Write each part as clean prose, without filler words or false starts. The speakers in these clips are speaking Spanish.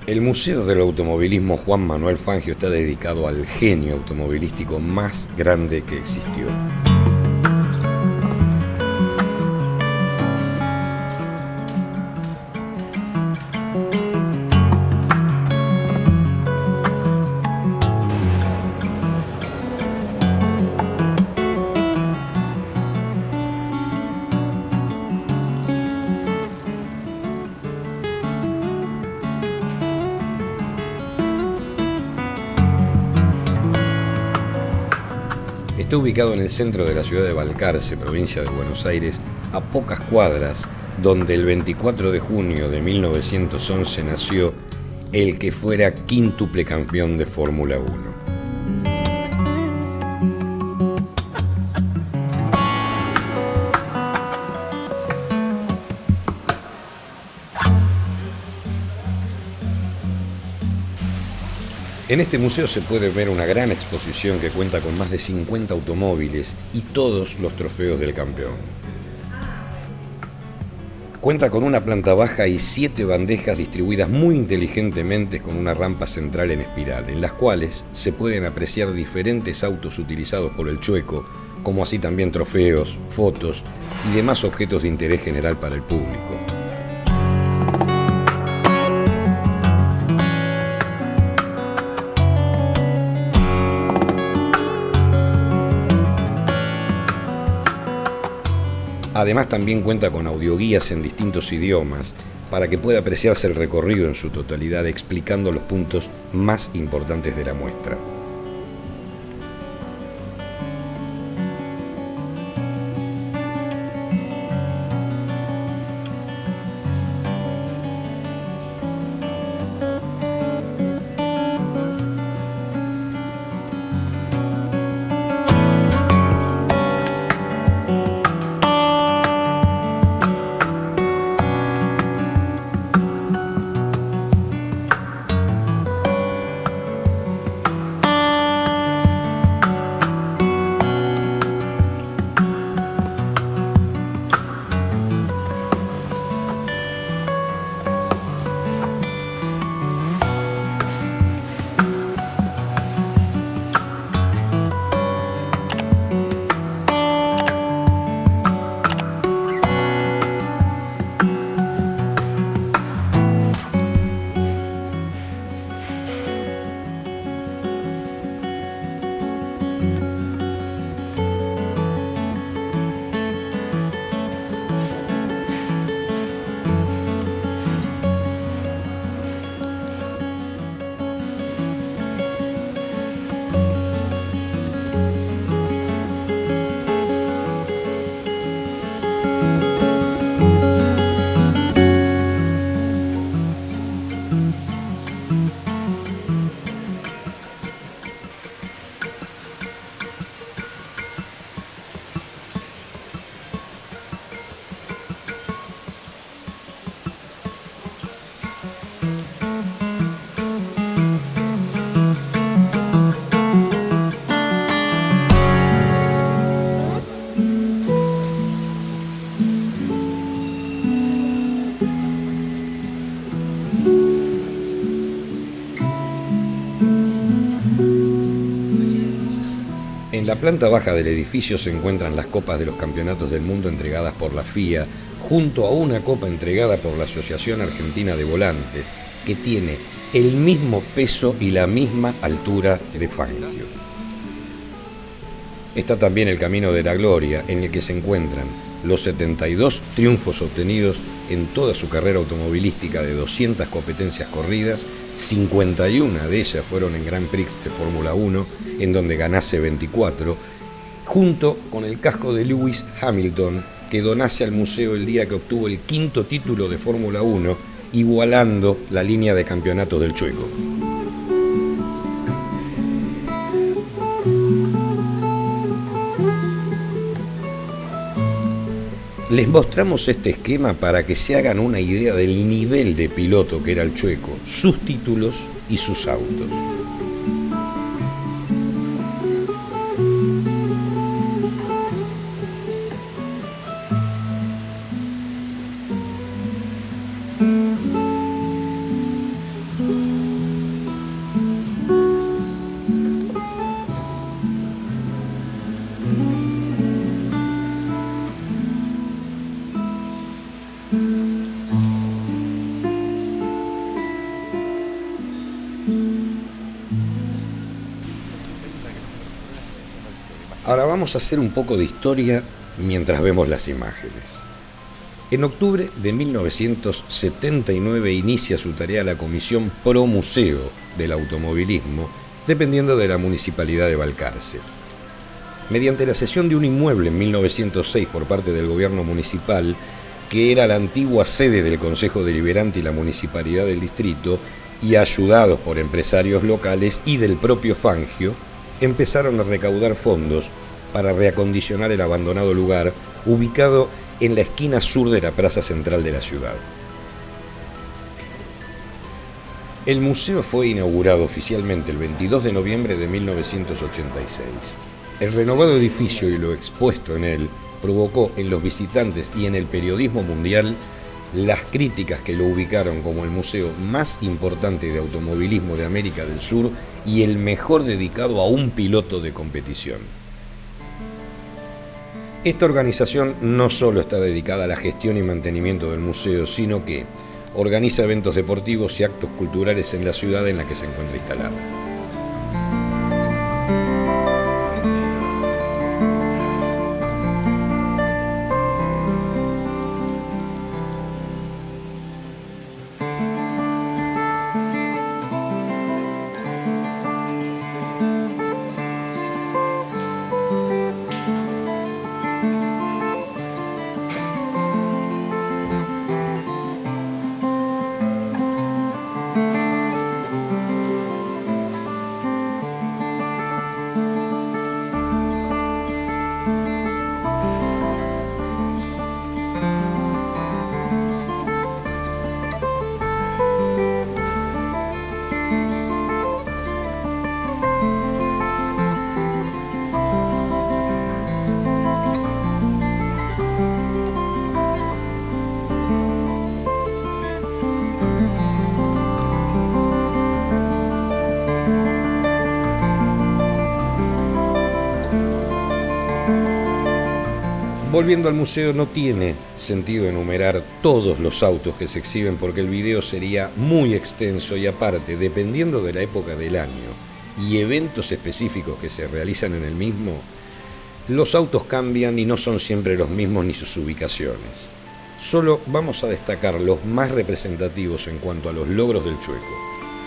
El Museo del Automovilismo Juan Manuel Fangio está dedicado al genio automovilístico más grande que existió. Está ubicado en el centro de la ciudad de Balcarce, provincia de Buenos Aires, a pocas cuadras, donde el 24 de junio de 1911 nació el que fuera quíntuple campeón de Fórmula 1. En este museo se puede ver una gran exposición que cuenta con más de 50 automóviles y todos los trofeos del campeón. Cuenta con una planta baja y 7 bandejas distribuidas muy inteligentemente con una rampa central en espiral, en las cuales se pueden apreciar diferentes autos utilizados por el Chueco, como así también trofeos, fotos y demás objetos de interés general para el público. Además también cuenta con audioguías en distintos idiomas para que pueda apreciarse el recorrido en su totalidad explicando los puntos más importantes de la muestra. En la planta baja del edificio se encuentran las copas de los campeonatos del mundo entregadas por la FIA, junto a una copa entregada por la Asociación Argentina de Volantes, que tiene el mismo peso y la misma altura de Fangio. Está también el Camino de la Gloria, en el que se encuentran los 72 triunfos obtenidos en toda su carrera automovilística de 200 competencias corridas, 51 de ellas fueron en Grand Prix de Fórmula 1, en donde ganase 24, junto con el casco de Lewis Hamilton, que donase al museo el día que obtuvo el 5º título de Fórmula 1, igualando la línea de campeonatos del Chueco. Les mostramos este esquema para que se hagan una idea del nivel de piloto que era el Chueco, sus títulos y sus autos. Ahora vamos a hacer un poco de historia mientras vemos las imágenes. En octubre de 1979 inicia su tarea la Comisión Pro Museo del Automovilismo, dependiendo de la Municipalidad de Balcarce. Mediante la cesión de un inmueble en 1906 por parte del gobierno municipal, que era la antigua sede del Consejo Deliberante y la Municipalidad del Distrito, y ayudados por empresarios locales y del propio Fangio, empezaron a recaudar fondos para reacondicionar el abandonado lugar, ubicado en la esquina sur de la plaza central de la ciudad. El museo fue inaugurado oficialmente el 22 de noviembre de 1986. El renovado edificio y lo expuesto en él provocó en los visitantes y en el periodismo mundial las críticas que lo ubicaron como el museo más importante de automovilismo de América del Sur y el mejor dedicado a un piloto de competición. Esta organización no solo está dedicada a la gestión y mantenimiento del museo, sino que organiza eventos deportivos y actos culturales en la ciudad en la que se encuentra instalada. Volviendo al museo, no tiene sentido enumerar todos los autos que se exhiben porque el video sería muy extenso y aparte, dependiendo de la época del año y eventos específicos que se realizan en el mismo, los autos cambian y no son siempre los mismos ni sus ubicaciones. Solo vamos a destacar los más representativos en cuanto a los logros del Chueco.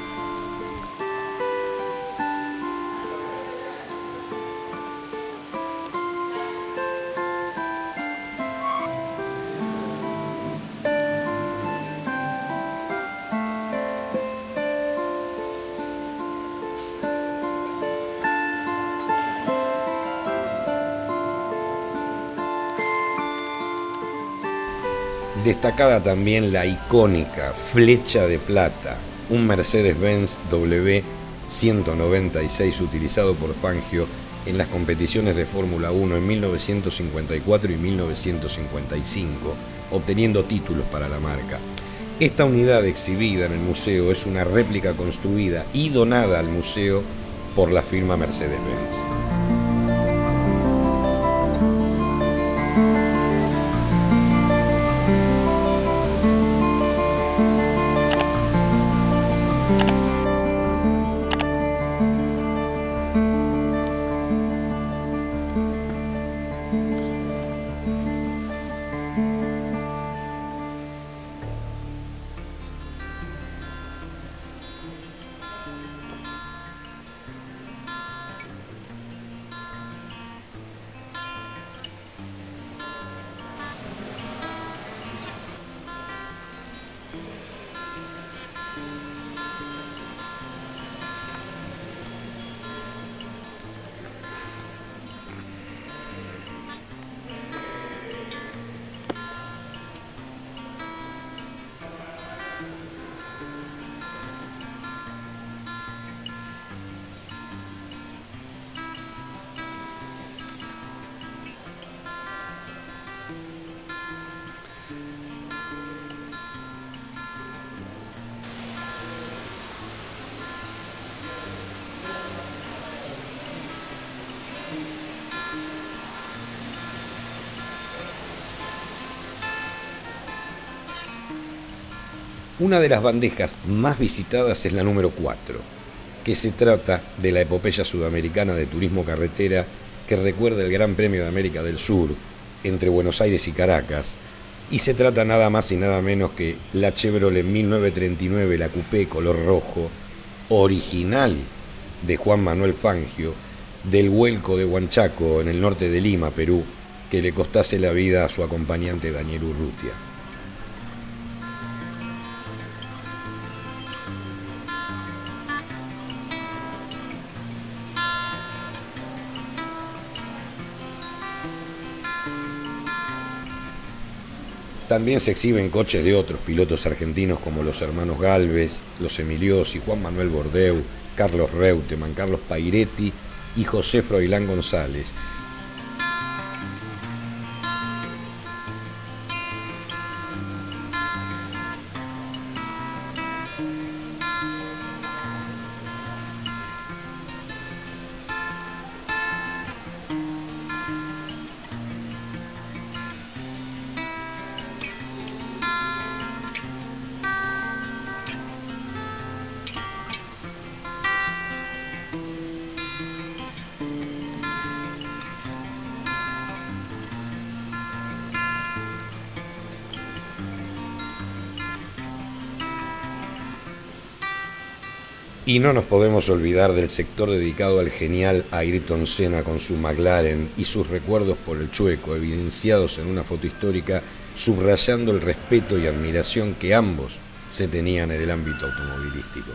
Destacada también la icónica Flecha de Plata, un Mercedes-Benz W196 utilizado por Fangio en las competiciones de Fórmula 1 en 1954 y 1955, obteniendo títulos para la marca. Esta unidad exhibida en el museo es una réplica construida y donada al museo por la firma Mercedes-Benz. Una de las bandejas más visitadas es la número 4, que se trata de la epopeya sudamericana de turismo carretera que recuerda el Gran Premio de América del Sur entre Buenos Aires y Caracas, y se trata nada más y nada menos que la Chevrolet 1939, la coupé color rojo, original de Juan Manuel Fangio, del Huelco de Huanchaco, en el norte de Lima, Perú, que le costase la vida a su acompañante Daniel Urrutia. También se exhiben coches de otros pilotos argentinos como los hermanos Gálvez, los Emiliosi, Juan Manuel Bordeu, Carlos Reutemann, Carlos Pairetti y José Froilán González. Y no nos podemos olvidar del sector dedicado al genial Ayrton Senna con su McLaren y sus recuerdos por el Chueco, evidenciados en una foto histórica subrayando el respeto y admiración que ambos se tenían en el ámbito automovilístico.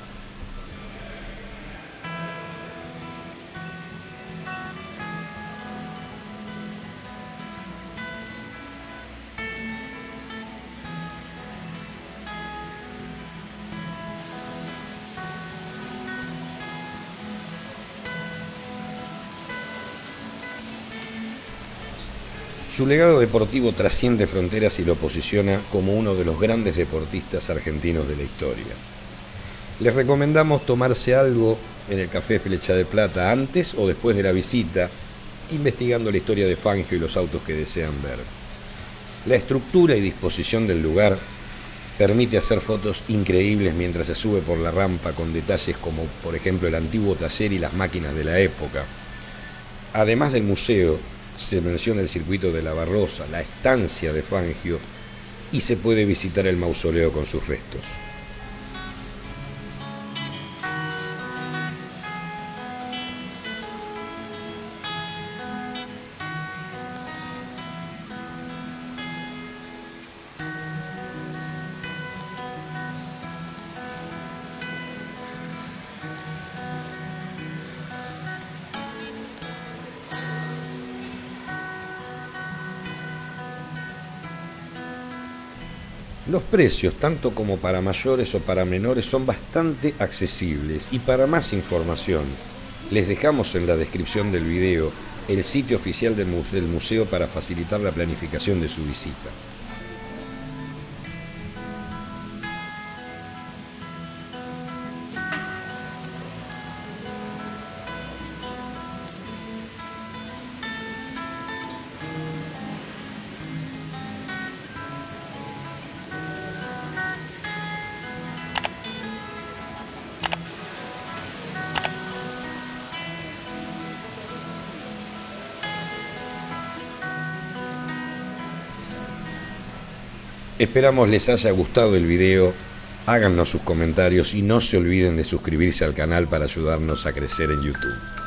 Su legado deportivo trasciende fronteras y lo posiciona como uno de los grandes deportistas argentinos de la historia. Les recomendamos tomarse algo en el Café Flecha de Plata antes o después de la visita, investigando la historia de Fangio y los autos que desean ver. La estructura y disposición del lugar permite hacer fotos increíbles mientras se sube por la rampa con detalles como, por ejemplo, el antiguo taller y las máquinas de la época. Además del museo, se menciona el circuito de la Barrosa, la estancia de Fangio, y se puede visitar el mausoleo con sus restos. Los precios, tanto como para mayores o para menores, son bastante accesibles, y para más información les dejamos en la descripción del video el sitio oficial del museo para facilitar la planificación de su visita. Esperamos les haya gustado el video, háganos sus comentarios y no se olviden de suscribirse al canal para ayudarnos a crecer en YouTube.